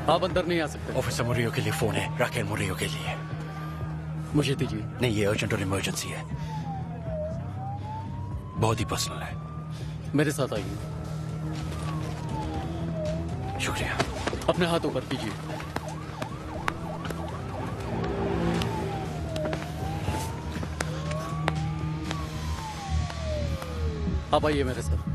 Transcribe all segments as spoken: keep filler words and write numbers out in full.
आप अंदर नहीं आ सकते। ऑफिसर मुरियो के लिए फोन है, राकेल मुरियो के लिए। मुझे दीजिए। नहीं, ये अर्जेंट और इमरजेंसी है, बहुत ही पर्सनल है। मेरे साथ आइए। शुक्रिया। अपने हाथ ऊपर कीजिए। आप आइए मेरे साथ।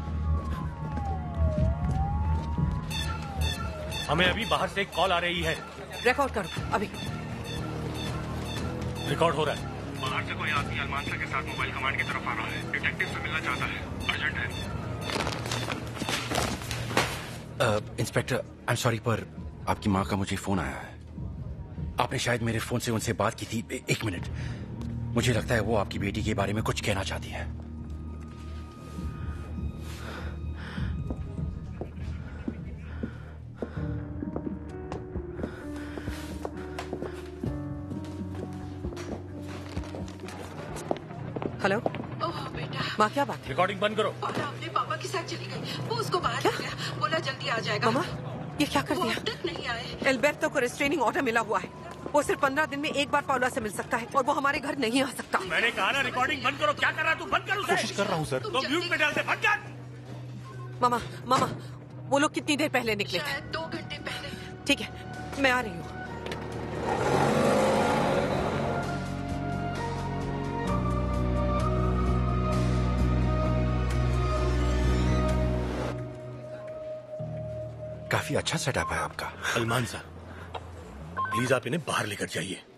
हमें अभी बाहर से एक कॉल आ रही है। रिकॉर्ड करो अभी। रिकॉर्ड हो रहा है। बाहर से कोई आदमी अलमांसा के साथ मोबाइल कमांड की तरफ आ रहा है। डिटेक्टिव से मिलना चाहता है, अर्जेंट है। इंस्पेक्टर, आई एम सॉरी पर आपकी माँ का मुझे फोन आया है। आपने शायद मेरे फोन से उनसे बात की थी। एक मिनट, मुझे लगता है वो आपकी बेटी के बारे में कुछ कहना चाहती है। हेलो। ओह बेटा। माँ क्या बात है? रिकॉर्डिंग बंद करो। और अपने पापा के साथ चली गई, वो उसको बाहर ले गया, बोला जल्दी आ जाएगा। मामा ये क्या कर वो दिया? अब तक नहीं आए। एल्बर्टो को रेस्ट्रेनिंग ऑर्डर मिला हुआ है। वो सिर्फ पंद्रह दिन में एक बार पाउला से मिल सकता है और वो हमारे घर नहीं आ सकता। मैंने कहा ना रिकॉर्डिंग बंद करो। क्या कर रहा तू? बंद कर उसे। कोशिश कर रहा हूँ सर। तो म्यूट में डाल दे। बंद कर। मामा मामा वो लोग कितनी देर पहले निकले थे? शायद दो घंटे पहले। ठीक है, मैं आ रही हूँ। काफी अच्छा सेटअप है आपका। अलमांसा, प्लीज आप इन्हें बाहर लेकर जाइए।